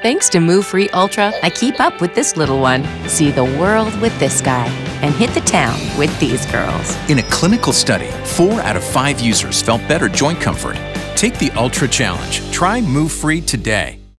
Thanks to Move Free Ultra, I keep up with this little one, see the world with this guy, and hit the town with these girls. In a clinical study, 4 out of 5 users felt better joint comfort. Take the Ultra Challenge. Try Move Free today.